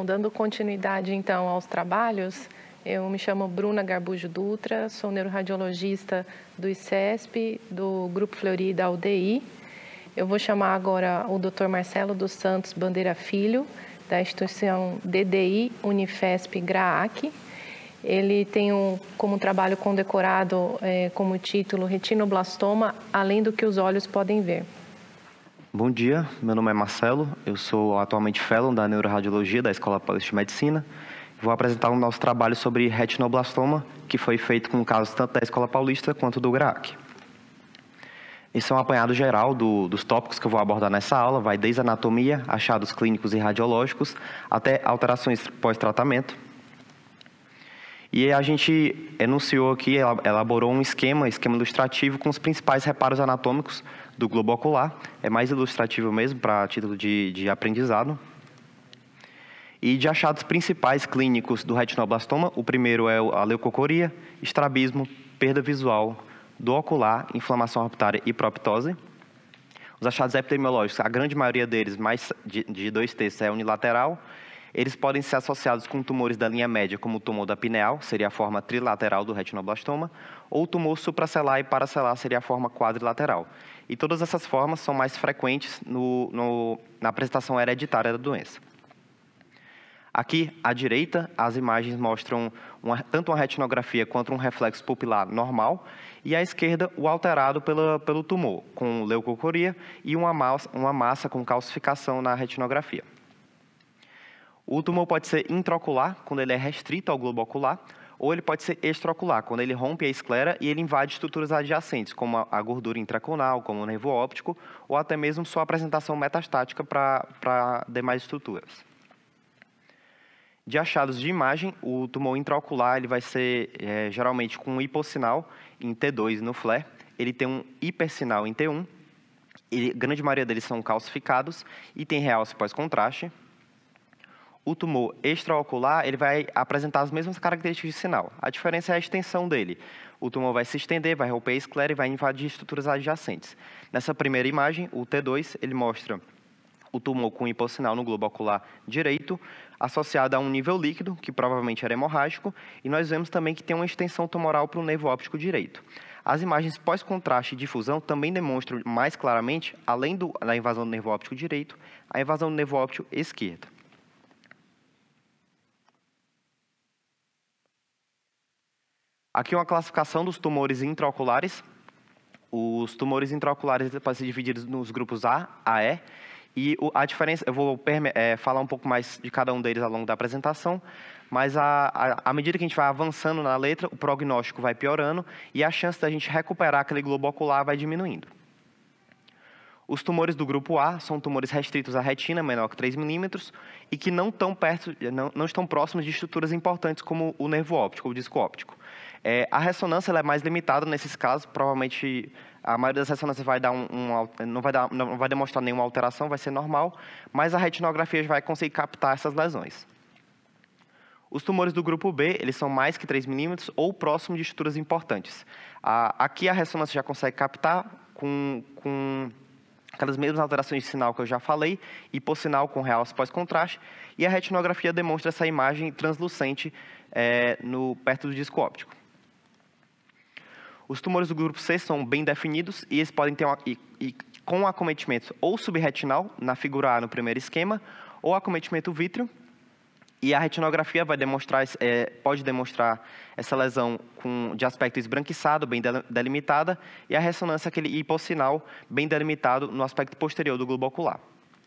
Bom, dando continuidade, então, aos trabalhos, eu me chamo Bruna Garbujo Dutra, sou neuroradiologista do ICESP, do Grupo Fleury da UDI. Eu vou chamar agora o Dr. Marcelo dos Santos Bandeira Filho, da instituição DDI Unifesp GRAAC. Ele tem como trabalho condecorado como título Retinoblastoma, além do que os olhos podem ver. Bom dia, meu nome é Marcelo, eu sou atualmente fellow da Neuroradiologia da Escola Paulista de Medicina. Vou apresentar o nosso trabalho sobre retinoblastoma, que foi feito com casos tanto da Escola Paulista quanto do GRAAC. Esse é um apanhado geral dos tópicos que eu vou abordar nessa aula, vai desde anatomia, achados clínicos e radiológicos, até alterações pós-tratamento. E a gente enunciou aqui, elaborou um esquema ilustrativo com os principais reparos anatômicos do globo ocular. É mais ilustrativo mesmo, para título de aprendizado. E de achados principais clínicos do retinoblastoma, o primeiro é a leucocoria, estrabismo, perda visual do ocular, inflamação orbitária e proptose. Os achados epidemiológicos, a grande maioria deles, mais de 2/3, é unilateral. Eles podem ser associados com tumores da linha média, como o tumor da pineal, seria a forma trilateral do retinoblastoma, ou o tumor supracelar e paracelar, seria a forma quadrilateral. E todas essas formas são mais frequentes na apresentação hereditária da doença. Aqui, à direita, as imagens mostram tanto uma retinografia quanto um reflexo pupilar normal, e à esquerda, o alterado pelo tumor, com leucocoria e uma massa com calcificação na retinografia. O tumor pode ser intraocular, quando ele é restrito ao globo ocular, ou ele pode ser extraocular, quando ele rompe a esclera e ele invade estruturas adjacentes, como a gordura intraconal, como o nervo óptico, ou até mesmo sua apresentação metastática para demais estruturas. De achados de imagem, o tumor intraocular ele vai ser geralmente com um hipossinal em T2 no FLAIR, ele tem um hipersinal em T1, a grande maioria deles são calcificados e tem realce pós-contraste. O tumor extraocular ele vai apresentar as mesmas características de sinal. A diferença é a extensão dele. O tumor vai se estender, vai romper a esclera e vai invadir estruturas adjacentes. Nessa primeira imagem, o T2, ele mostra o tumor com hipossinal no globo ocular direito, associado a um nível líquido, que provavelmente era hemorrágico, e nós vemos também que tem uma extensão tumoral para o nervo óptico direito. As imagens pós-contraste e difusão também demonstram mais claramente, além da invasão do nervo óptico direito, a invasão do nervo óptico esquerdo. Aqui uma classificação dos tumores intraoculares. Os tumores intraoculares podem ser divididos nos grupos A, E, e a diferença, eu vou falar um pouco mais de cada um deles ao longo da apresentação, mas à medida que a gente vai avançando na letra, o prognóstico vai piorando e a chance da gente recuperar aquele globo ocular vai diminuindo. Os tumores do grupo A são tumores restritos à retina, menor que 3 milímetros, e que não estão próximos de estruturas importantes como o nervo óptico ou o disco óptico. A ressonância ela é mais limitada nesses casos, provavelmente a maioria das ressonâncias não vai demonstrar nenhuma alteração, vai ser normal, mas a retinografia vai conseguir captar essas lesões. Os tumores do grupo B, eles são mais que 3 milímetros ou próximos de estruturas importantes. Aqui a ressonância já consegue captar com aquelas mesmas alterações de sinal que eu já falei, hipossinal com realce pós-contraste, e a retinografia demonstra essa imagem translucente perto do disco óptico. Os tumores do grupo C são bem definidos e eles podem ter com acometimento ou subretinal, na figura A no primeiro esquema, ou acometimento vítreo, e a retinografia pode demonstrar essa lesão de aspecto esbranquiçado, bem delimitada, e a ressonância aquele hipossinal bem delimitado no aspecto posterior do globo ocular.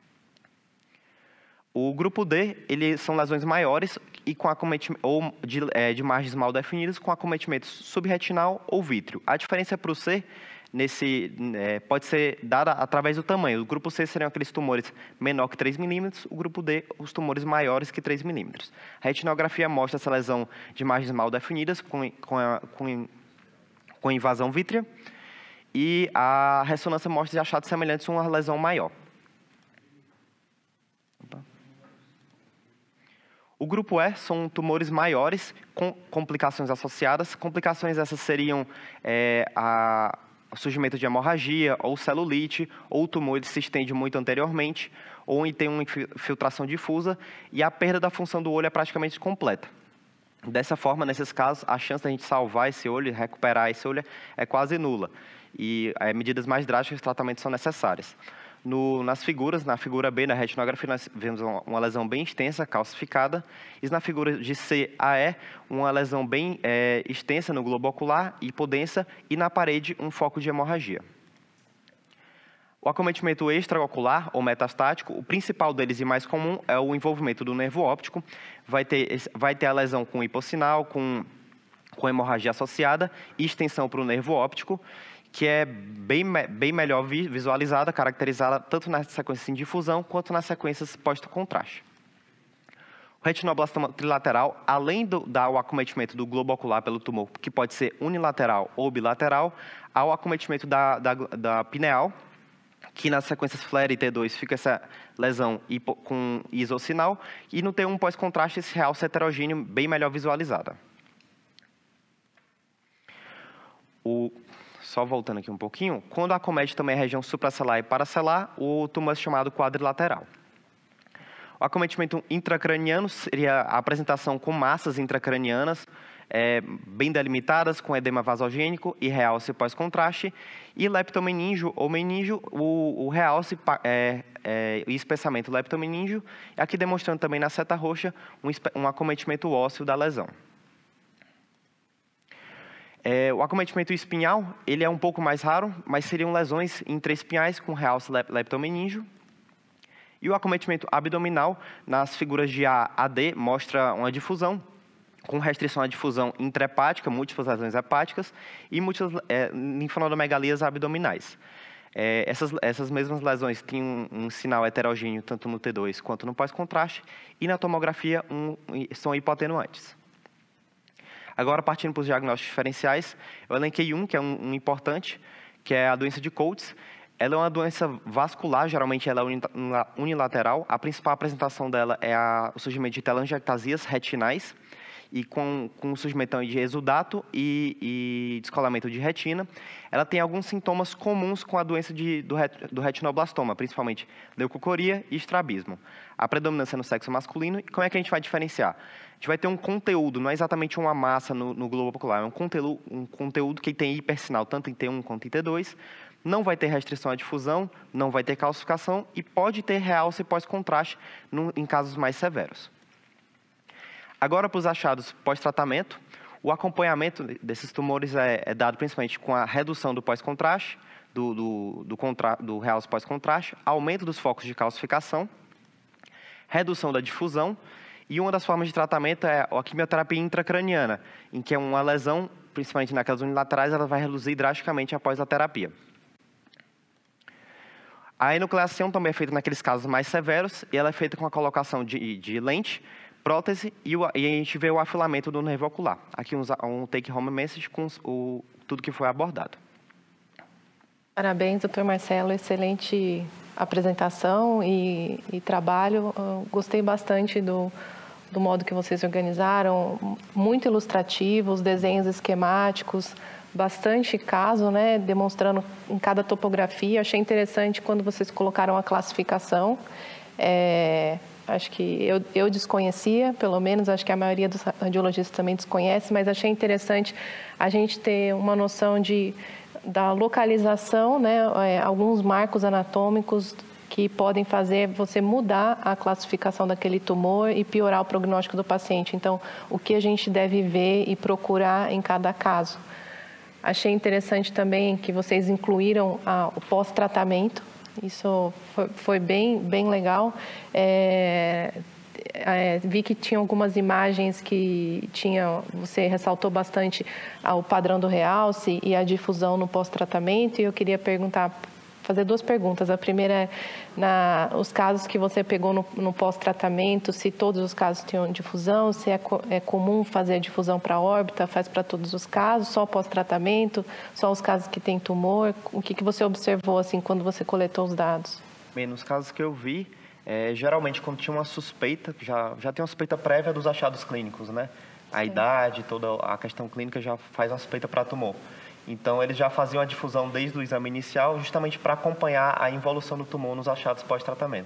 O grupo D, eles são lesões maiores e com ou de margens mal definidas, com acometimento subretinal ou vítreo. A diferença para o C pode ser dada através do tamanho. O grupo C seriam aqueles tumores menor que 3 milímetros, o grupo D, os tumores maiores que 3 milímetros. A retinografia mostra essa lesão de margens mal definidas, com invasão vítrea, e a ressonância mostra achados semelhantes a uma lesão maior. O grupo E são tumores maiores com complicações associadas. Complicações essas seriam o surgimento de hemorragia, ou celulite, ou o tumor ele se estende muito anteriormente, ou tem uma infiltração difusa e a perda da função do olho é praticamente completa. Dessa forma, nesses casos, a chance da gente salvar esse olho, recuperar esse olho, é quase nula. E medidas mais drásticas de tratamento são necessárias. Nas figuras, na figura B, na retinografia, nós vemos uma lesão bem extensa, calcificada. E na figura de C a E, uma lesão bem extensa no globo ocular, hipodensa, e na parede um foco de hemorragia. O acometimento extraocular ou metastático, o principal deles e mais comum é o envolvimento do nervo óptico. Vai ter a lesão com hipossinal, com hemorragia associada e extensão para o nervo óptico, que é bem melhor visualizada, caracterizada tanto na sequência de difusão quanto nas sequências pós-contraste. O retinoblastoma trilateral, além do acometimento do globo ocular pelo tumor, que pode ser unilateral ou bilateral, há o acometimento da pineal, que nas sequências FLAIR e T2 fica essa lesão com isossinal, e no T1 pós-contraste esse realce heterogêneo bem melhor visualizada. Só voltando aqui um pouquinho, quando acomete também a região supracelular e paracelular, o tumor é chamado quadrilateral. O acometimento intracraniano seria a apresentação com massas intracranianas bem delimitadas, com edema vasogênico e realce pós-contraste, e leptomeníngeo ou meníngeo, o realce e espessamento leptomeníngeo, aqui demonstrando também na seta roxa um acometimento ósseo da lesão. O acometimento espinhal, ele é um pouco mais raro, mas seriam lesões intraespinhais com realce leptomeníngeo. E o acometimento abdominal, nas figuras de A a D, mostra uma difusão, com restrição à difusão intrahepática, múltiplas lesões hepáticas e múltiplas linfonodomegalias abdominais. Essas mesmas lesões têm um sinal heterogêneo tanto no T2 quanto no pós-contraste, e na tomografia são hipoatenuantes. Agora, partindo para os diagnósticos diferenciais, eu elenquei que é um importante, que é a doença de Coates. Ela é uma doença vascular, geralmente ela é unilateral. A principal apresentação dela é o surgimento de telangiectasias retinais, e com o surgimento de exudato e descolamento de retina. Ela tem alguns sintomas comuns com a doença do retinoblastoma, principalmente leucocoria e estrabismo. A predominância no sexo masculino. E como é que a gente vai diferenciar? A gente vai ter um conteúdo, não é exatamente uma massa no globo ocular, é um conteúdo que tem hipersinal tanto em T1 quanto em T2, não vai ter restrição à difusão, não vai ter calcificação e pode ter realce pós-contraste em casos mais severos. Agora, para os achados pós-tratamento, o acompanhamento desses tumores é dado principalmente com a redução do pós-contraste, do realce pós-contraste, aumento dos focos de calcificação, redução da difusão, e uma das formas de tratamento é a quimioterapia intracraniana, em que é uma lesão, principalmente naquelas unilaterais, ela vai reduzir drasticamente após a terapia. A enucleação também é feita naqueles casos mais severos, e ela é feita com a colocação de lente, prótese, e a gente vê o afilamento do nervo ocular. Aqui um take-home message com tudo que foi abordado. Parabéns, doutor Marcelo. Excelente apresentação e trabalho. Eu gostei bastante do modo que vocês organizaram. Muito ilustrativo, os desenhos esquemáticos, bastante caso, né, demonstrando em cada topografia. Achei interessante quando vocês colocaram a classificação. Acho que eu desconhecia, pelo menos, acho que a maioria dos radiologistas também desconhece, mas achei interessante a gente ter uma noção da localização, né, alguns marcos anatômicos que podem fazer você mudar a classificação daquele tumor e piorar o prognóstico do paciente. Então, o que a gente deve ver e procurar em cada caso. Achei interessante também que vocês incluíram o pós-tratamento. Isso foi bem legal. Vi que tinha algumas imagens que você ressaltou bastante o padrão do realce e a difusão no pós-tratamento, e eu queria fazer duas perguntas. A primeira é, os casos que você pegou no pós-tratamento, se todos os casos tinham difusão, se é comum fazer a difusão para a órbita, faz para todos os casos, só pós-tratamento, só os casos que têm tumor. O que você observou assim, quando você coletou os dados? Bem, nos casos que eu vi, geralmente quando tinha uma suspeita, já tem uma suspeita prévia dos achados clínicos, né? A Sim. idade, toda a questão clínica já faz uma suspeita para tumor. Então, eles já faziam a difusão desde o exame inicial, justamente para acompanhar a involução do tumor nos achados pós-tratamento.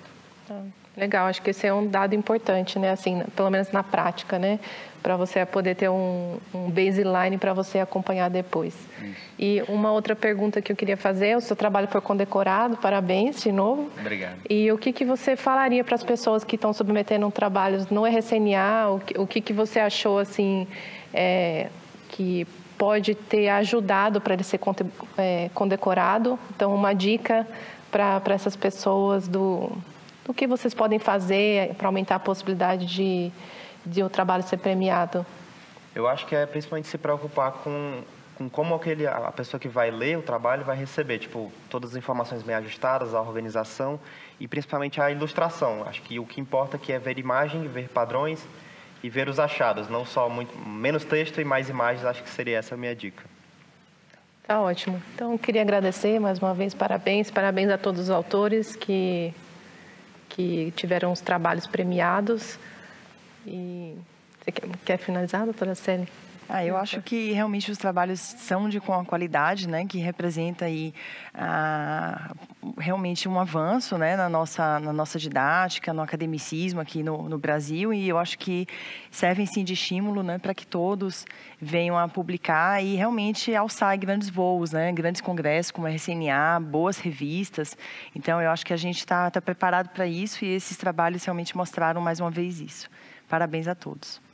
Legal, acho que esse é um dado importante, né? Assim, pelo menos na prática, né? Para você poder ter um baseline para você acompanhar depois. Isso. E uma outra pergunta que eu queria fazer: o seu trabalho foi condecorado, parabéns de novo. Obrigado. E o que você falaria para as pessoas que estão submetendo trabalhos no RCNA? O que você achou, assim, que pode ter ajudado para ele ser condecorado? Então, uma dica para essas pessoas o que vocês podem fazer para aumentar a possibilidade de o trabalho ser premiado? Eu acho que é principalmente se preocupar com como a pessoa que vai ler o trabalho vai receber, tipo, todas as informações bem ajustadas, a organização e principalmente a ilustração. Acho que o que importa aqui é ver imagem, ver padrões e ver os achados, não só menos texto e mais imagens. Acho que seria essa a minha dica. Tá ótimo. Então, eu queria agradecer mais uma vez, parabéns a todos os autores que tiveram os trabalhos premiados. E você quer finalizar, doutora Célia? Eu acho que realmente os trabalhos são com a qualidade, né, que representa aí realmente um avanço, né, na nossa didática, no academicismo aqui no Brasil, e eu acho que servem sim de estímulo, né, para que todos venham a publicar e realmente alçar grandes voos, né, grandes congressos como a RCNA, boas revistas. Então eu acho que a gente está preparado para isso, e esses trabalhos realmente mostraram mais uma vez isso. Parabéns a todos.